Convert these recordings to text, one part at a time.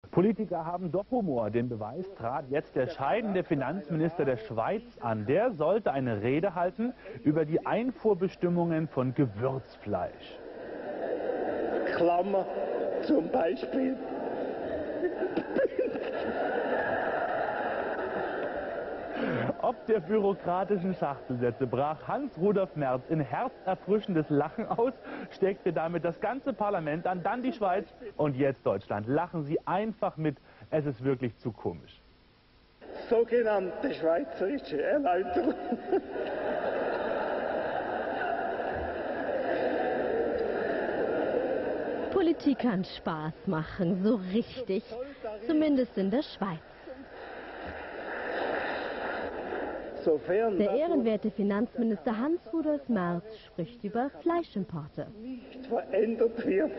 Politiker haben doch Humor. Den Beweis trat jetzt der scheidende Finanzminister der Schweiz an. Der sollte eine Rede halten über die Einfuhrbestimmungen von Gewürzfleisch. Klammer zum Beispiel. Ob der bürokratischen Schachtelsätze brach Hans-Rudolf Merz in herzerfrischendes Lachen aus, steckte damit das ganze Parlament an, dann die Schweiz und jetzt Deutschland. Lachen Sie einfach mit, es ist wirklich zu komisch. Sogenannte schweizerische Erläuterung. Politik kann Spaß machen, so richtig, zumindest in der Schweiz. Der ehrenwerte Finanzminister Hans-Rudolf Merz spricht über Fleischimporte. Nicht verändert wird.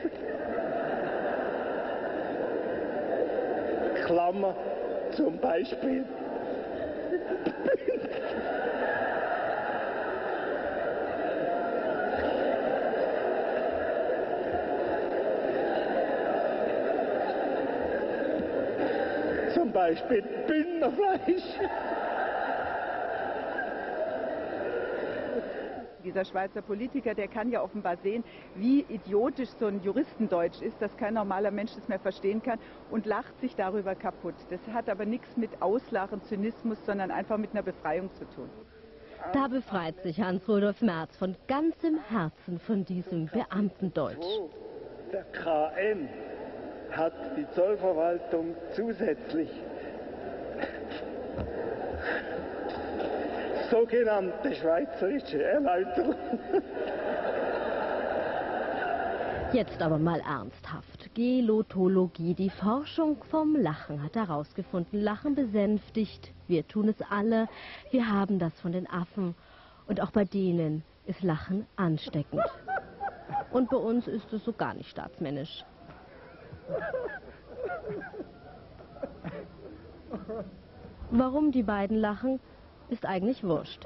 Klammer zum Beispiel. Zum Beispiel Bündnerfleisch. Dieser Schweizer Politiker, der kann ja offenbar sehen, wie idiotisch so ein Juristendeutsch ist, dass kein normaler Mensch das mehr verstehen kann und lacht sich darüber kaputt. Das hat aber nichts mit Auslachen, Zynismus, sondern einfach mit einer Befreiung zu tun. Da befreit sich Hans-Rudolf Merz von ganzem Herzen von diesem Beamtendeutsch. Der KM hat die Zollverwaltung zusätzlich sogenannte schweizerische Erläuterung. Jetzt aber mal ernsthaft. Gelotologie, die Forschung vom Lachen hat herausgefunden. Lachen besänftigt, wir tun es alle, wir haben das von den Affen. Und auch bei denen ist Lachen ansteckend. Und bei uns ist es so gar nicht staatsmännisch. Warum die beiden lachen, ist eigentlich wurscht.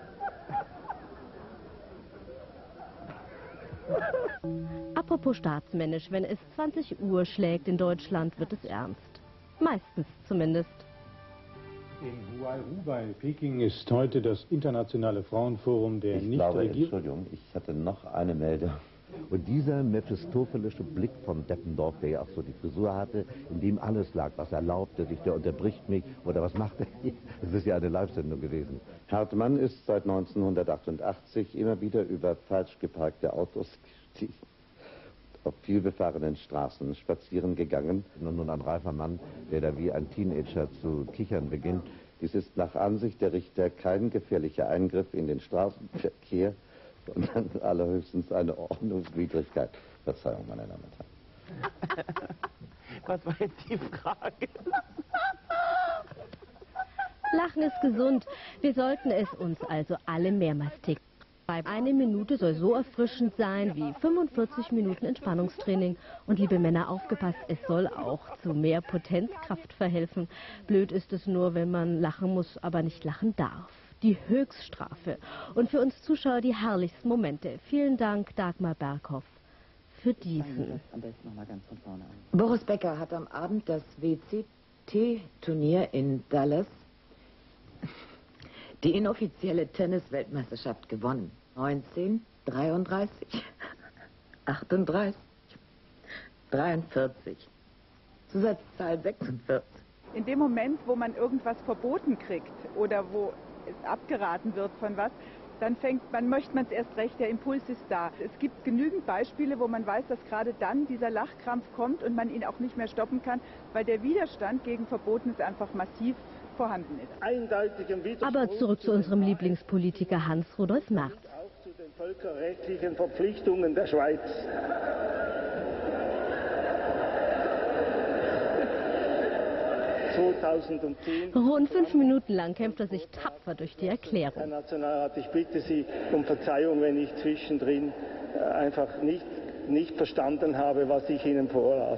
Apropos staatsmännisch, wenn es 20 Uhr schlägt in Deutschland, wird es ernst. Meistens zumindest. In Huairu bei Peking ist heute das internationale Frauenforum der Nichtregierung. Entschuldigung, ich hatte noch eine Meldung. Und dieser mephistophelische Blick von Deppendorf, der ja auch so die Frisur hatte, in dem alles lag, was erlaubt er sich, der unterbricht mich oder was macht er hier? Es ist ja eine Live-Sendung gewesen. Hartmann ist seit 1988 immer wieder über falsch geparkte Autos gestiegen, auf vielbefahrenen Straßen spazieren gegangen. Und nun ein reifer Mann, der da wie ein Teenager zu kichern beginnt. Dies ist nach Ansicht der Richter kein gefährlicher Eingriff in den Straßenverkehr, sondern allerhöchstens eine Ordnungswidrigkeit. Verzeihung, meine Damen und Herren. Was war jetzt die Frage? Lachen ist gesund. Wir sollten es uns also alle mehrmals täglich. Eine Minute soll so erfrischend sein wie 45 Minuten Entspannungstraining. Und liebe Männer, aufgepasst, es soll auch zu mehr Potenzkraft verhelfen. Blöd ist es nur, wenn man lachen muss, aber nicht lachen darf. Die Höchststrafe. Und für uns Zuschauer die herrlichsten Momente. Vielen Dank, Dagmar Berghoff, für diesen. Boris Becker hat am Abend das WCT-Turnier in Dallas, die inoffizielle Tennis-Weltmeisterschaft, gewonnen. 19, 33, 38, 43, Zusatzzahl 46. In dem Moment, wo man irgendwas verboten kriegt oder wo es abgeraten wird von was, dann möchte man es erst recht, der Impuls ist da. Es gibt genügend Beispiele, wo man weiß, dass gerade dann dieser Lachkrampf kommt und man ihn auch nicht mehr stoppen kann, weil der Widerstand gegen Verbotenes einfach massiv vorhanden ist. Aber zurück zu unserem Lieblingspolitiker Hans-Rudolf Merz. Auch zu den völkerrechtlichen Verpflichtungen der Schweiz. Rund 5 Minuten lang kämpft er sich tapfer durch die Erklärung. Herr Nationalrat, ich bitte Sie um Verzeihung, wenn ich zwischendrin einfach nicht verstanden habe, was ich Ihnen vorlas.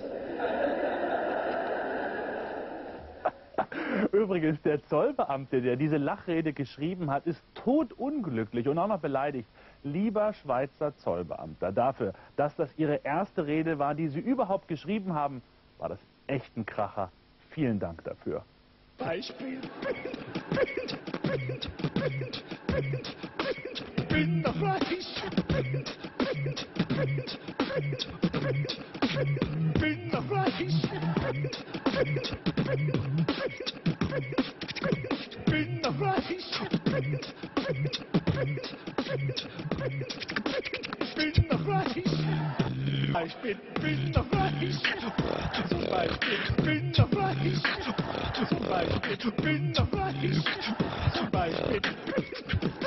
Übrigens, der Zollbeamte, der diese Lachrede geschrieben hat, ist todunglücklich und auch noch beleidigt. Lieber Schweizer Zollbeamter, dafür, dass das Ihre erste Rede war, die Sie überhaupt geschrieben haben, war das echten Kracher. Vielen Dank dafür. Beispiel. Binderfleisch. Binderfleisch. Binderfleisch. Binderfleisch. Beispiel Binderfleisch. Zum Beispiel Binderfleisch. Zum Beispiel Binderfleisch. Zum Beispiel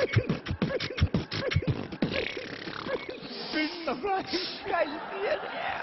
Binderfleisch. Geile Serie.